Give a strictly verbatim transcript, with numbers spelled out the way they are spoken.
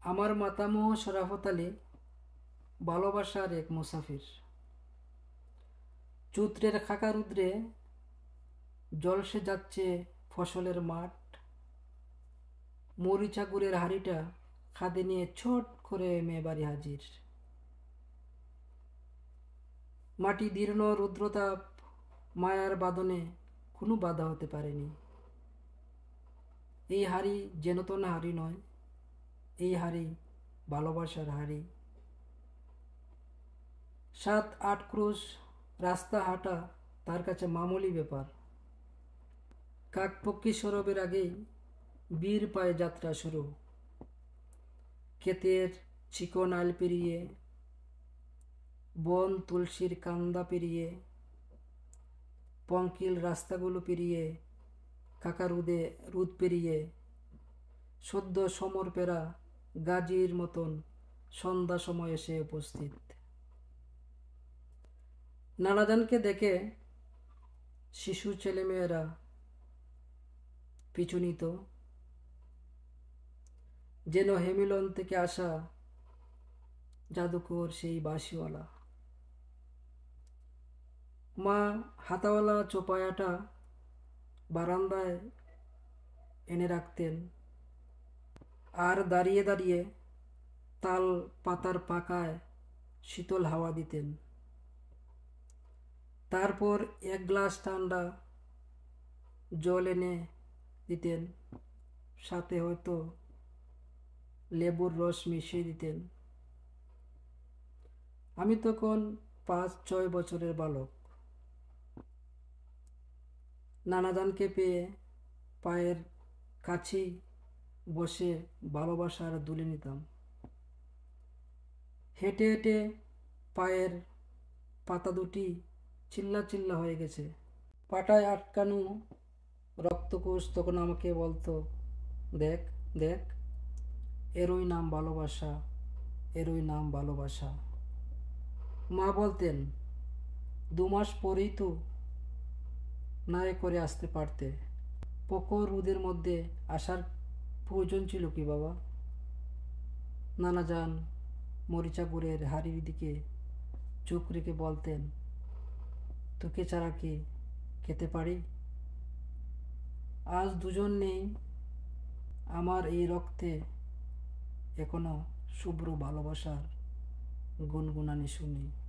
আমার মাতামহ শরাফত আলী ভালোবাসার এক মুসাফির। চৈত্রের খাকা রুদ্রে জলসে যাচ্ছে ফসলের মাঠ। মরিচা গুড়ের হাঁড়িটা খাদে নিয়ে ছোট করে মেয়ে বাড়ি হাজির। মাটি দীর্ণ, রুদ্রতাপ মায়ার বাদনে কোনো বাধা হতে পারেনি। এই হাঁড়ি যেন তো না হাঁড়ি নয়, এই হাঁড়ি ভালোবাসার হাঁড়ি। সাত আট ক্রোশ রাস্তা হাঁটা তার কাছে মামুলি ব্যাপার। কাকপক্ষী সরবের আগেই বীর পায়ে যাত্রা শুরু। ক্ষেতের চিকন আল পেরিয়ে, বন তুলসীর কান্দা পেরিয়ে, পঙ্কিল রাস্তাগুলো পেরিয়ে, কাকা রুদে রুদ পেরিয়ে, সদ্য সমর পেরা গাজীর মতন সন্ধ্যা সময় এসে উপস্থিত। নানাজানকে দেখে শিশু ছেলেমেয়েরা পিছু নিত, যেন হেমিলন থেকে আসা জাদুকর সেই বাঁশিওয়ালা। মা হাতাওয়ালা চোপায়াটা বারান্দায় এনে রাখতেন, আর দাঁড়িয়ে দাঁড়িয়ে তাল পাতার পাকায় শীতল হাওয়া দিতেন। তারপর এক গ্লাস ঠান্ডা জল এনে দিতেন, সাথে হয়তো লেবুর রস মিশিয়ে দিতেন। আমি তখন পাঁচ ছয় বছরের বালক। নানাজানকে পেয়ে পায়ের কাছেই বসে ভালোবাসার দুলে নিতাম। হেঁটে হেঁটে পায়ের পাতা দুটি চিল্লা চিল্লা হয়ে গেছে। পাটায় আটকানো রক্তকোষ তখন আমাকে বলতো, দেখ দেখ, এরই নাম ভালোবাসা, এরই নাম ভালোবাসা। মা বলতেন, দু মাস পরেই তো নায়ে করে আসতে পারতে। প্রখর রোদের মধ্যে আসার প্রয়োজন ছিল কি বাবা? নানাজান মরিচা গুড়ের হাড়ির দিকে চোখ রেখে বলতেন, তোকে ছাড়া কি খেতে পারি? আজ দুজন নেই, আমার এই রক্তে এখনো শুভ্র ভালোবাসার গুনগুনানি শুনি।